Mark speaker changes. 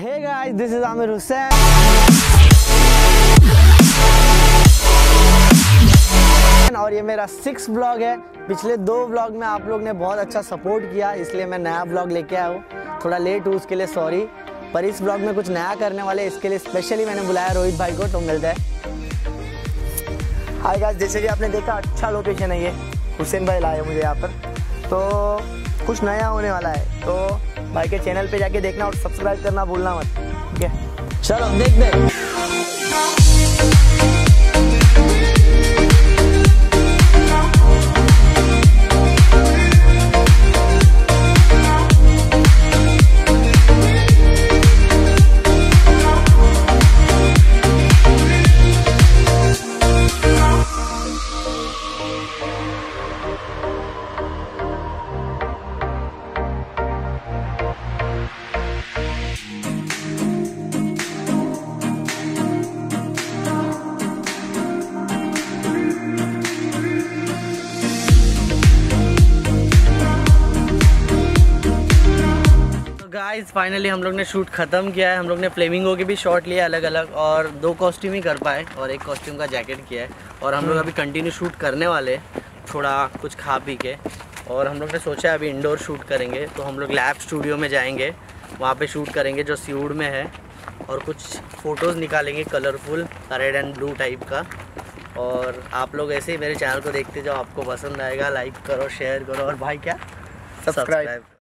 Speaker 1: Hey guys, this is Aamir Hussain. और ये मेरा 6th ब्लॉग है। पिछले 2 ब्लॉग में आप लोग ने बहुत अच्छा सपोर्ट किया, इसलिए मैं नया ब्लॉग लेके आया हूँ। थोड़ा लेट हूँ, उसके लिए सॉरी। पर इस ब्लॉग में कुछ नया करने वाले, इसके लिए स्पेशली मैंने बुलाया रोहित भाई को। तो मिलता है। हाय गाइस, जैसे कि आपने देखा अच्छा लोकेशन है ये। हुसैन भाई लाए मुझे यहाँ पर, तो कुछ नया होने वाला है। तो भाई के चैनल पे जाके देखना और सब्सक्राइब करना भूलना मत। ठीक है, चलो देखते हैं। गाइस फाइनली हम लोग ने शूट ख़त्म किया है। हम लोग ने फ्लेमिंगो के भी शॉट लिए अलग अलग, और 2 कॉस्ट्यूम ही कर पाए और 1 कॉस्ट्यूम का जैकेट किया है। और हम लोग अभी कंटिन्यू शूट करने वाले, थोड़ा कुछ खा पी के। और हम लोग ने सोचा है अभी इंडोर शूट करेंगे, तो हम लोग लैब स्टूडियो में जाएंगे, वहाँ पे शूट करेंगे जो सियूड़ में है। और कुछ फ़ोटोज़ निकालेंगे colourful, red and blue type का। और आप लोग ऐसे ही मेरे चैनल को देखते जाओ, आपको पसंद आएगा। लाइक करो, शेयर करो, और भाई क्या, सब्सक्राइब।